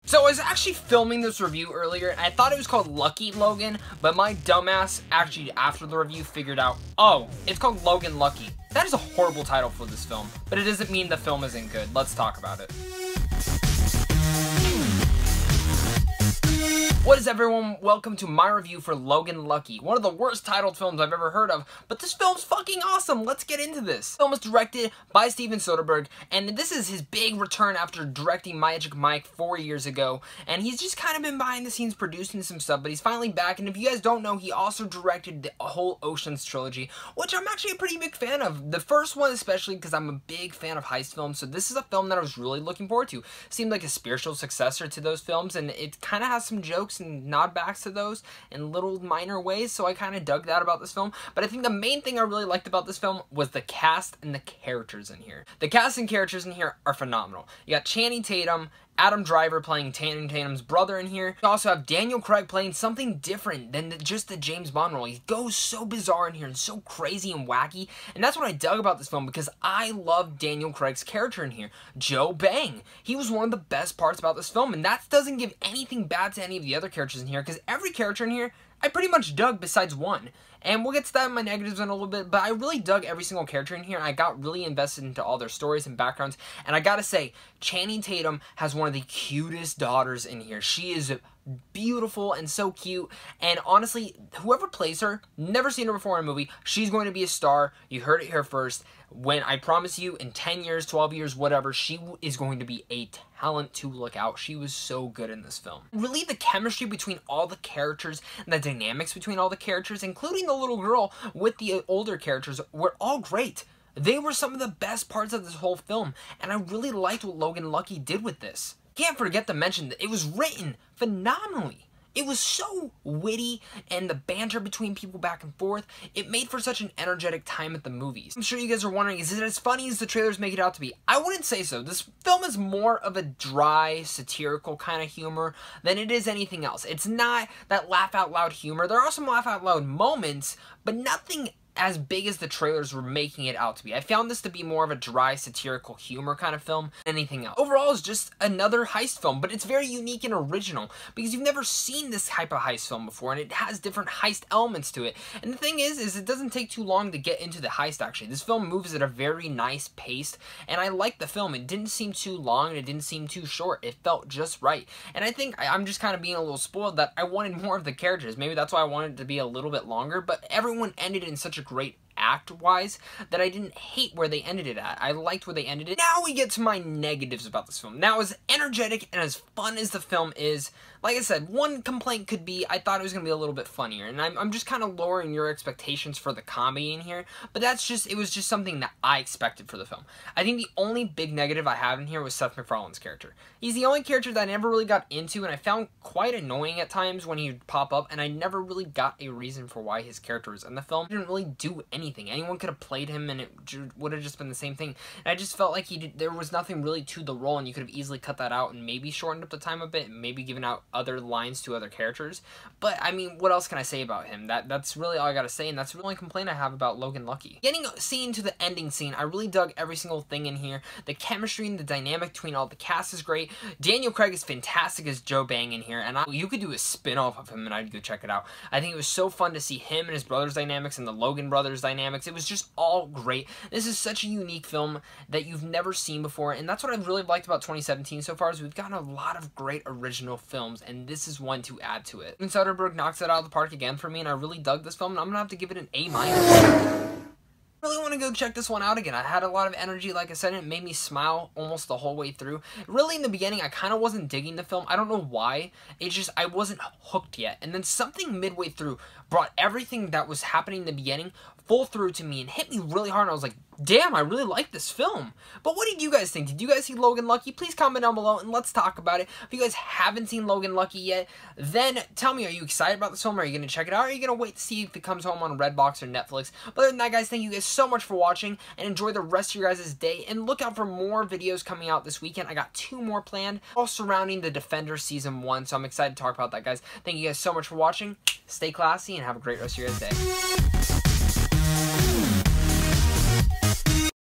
So I was actually filming this review earlier, and I thought it was called Lucky Logan, but my dumbass actually, after the review, figured out, oh, it's called Logan Lucky. That is a horrible title for this film, but it doesn't mean the film isn't good. Let's talk about it. What is everyone? Welcome to my review for Logan Lucky, one of the worst titled films I've ever heard of, but this film's fucking awesome. Let's get into this. The film was directed by Steven Soderbergh, and this is his big return after directing Magic Mike 4 years ago, and he's just kind of been behind the scenes producing some stuff, but he's finally back. And if you guys don't know, he also directed the whole Ocean's trilogy, which I'm actually a pretty big fan of. The first one especially because I'm a big fan of heist films, so this is a film that I was really looking forward to. Seemed like a spiritual successor to those films, and it kind of has some jokes and nodbacks to those in little minor ways, so I kind of dug that about this film. But I think the main thing I really liked about this film was the cast and the characters in here. The cast and characters in here are phenomenal. You got Channing Tatum, Adam Driver playing Channing Tatum's brother in here. You also have Daniel Craig playing something different than just the James Bond role. He goes so bizarre in here and so crazy and wacky, and that's what I dug about this film because I love Daniel Craig's character in here, Joe Bang. He was one of the best parts about this film, and that doesn't give anything bad to any of the other characters in here because every character in here I pretty much dug besides one. And we'll get to that in my negatives in a little bit, but I really dug every single character in here. I got really invested into all their stories and backgrounds, and I gotta say, Channing Tatum has one of the cutest daughters in here. She is beautiful and so cute, and honestly, whoever plays her, never seen her before in a movie, she's going to be a star. You heard it here first. When I promise you, in 10 years, 12 years, whatever, she is going to be a talent to look out. She was so good in this film. Really, the chemistry between all the characters and the dynamics between all the characters, including the little girl with the older characters, were all great. They were some of the best parts of this whole film, and I really liked what Logan Lucky did with this. Can't forget to mention that it was written phenomenally. It was so witty, and the banter between people back and forth, it made for such an energetic time at the movies. I'm sure you guys are wondering, is it as funny as the trailers make it out to be? I wouldn't say so. This film is more of a dry, satirical kind of humor than it is anything else. It's not that laugh-out-loud humor. There are some laugh-out-loud moments, but nothing as big as the trailers were making it out to be. I found this to be more of a dry, satirical humor kind of film than anything else. Overall, it's just another heist film, but it's very unique and original because you've never seen this type of heist film before, and it has different heist elements to it. And the thing is it doesn't take too long to get into the heist, actually. This film moves at a very nice pace, and I liked the film. It didn't seem too long, and it didn't seem too short. It felt just right. And I think I'm just kind of being a little spoiled that I wanted more of the characters. Maybe that's why I wanted it to be a little bit longer, but everyone ended in such a great act-wise that I didn't hate where they ended it at. I liked where they ended it. Now we get to my negatives about this film. Now, as energetic and as fun as the film is, like I said, one complaint could be I thought it was going to be a little bit funnier, and I'm just kind of lowering your expectations for the comedy in here, but it was just something that I expected for the film. I think the only big negative I have in here was Seth MacFarlane's character. He's the only character that I never really got into, and I found quite annoying at times when he would pop up, and I never really got a reason for why his character was in the film. He didn't really do anything. Anyone could have played him, and it would have just been the same thing. And I just felt like there was nothing really to the role, and you could have easily cut that out and maybe shortened up the time a bit, and maybe given out other lines to other characters. But I mean, what else can I say about him? That's really all I gotta say, and that's the only complaint I have about Logan Lucky. Getting scene to the ending scene, I really dug every single thing in here. The chemistry and the dynamic between all the cast is great. Daniel Craig is fantastic as Joe Bang in here, and you could do a spin-off of him and I'd go check it out. I think it was so fun to see him and his brother's dynamics and the Logan brothers dynamics. It was just all great. This is such a unique film that you've never seen before, and that's what I've really liked about 2017 so far, is we've gotten a lot of great original films, and this is one to add to it. And Soderbergh knocks it out of the park again for me, and I really dug this film, and I'm gonna have to give it an A-. I really want to go check this one out again. I had a lot of energy, like I said, and it made me smile almost the whole way through. Really, in the beginning, I kind of wasn't digging the film. I don't know why. It's just, I wasn't hooked yet. And then something midway through brought everything that was happening in the beginning full through to me and hit me really hard. And I was like, damn, I really like this film. But what did you guys think? Did you guys see Logan Lucky? Please comment down below and let's talk about it. If you guys haven't seen Logan Lucky yet, then tell me, are you excited about this film? Are you going to check it out? Or are you going to wait to see if it comes home on Redbox or Netflix? But other than that, guys, thank you guys so much for watching, and enjoy the rest of your guys' day. And look out for more videos coming out this weekend. I got 2 more planned, all surrounding The Defender Season 1. So I'm excited to talk about that, guys. Thank you guys so much for watching. Stay classy and have a great rest of your guys' day.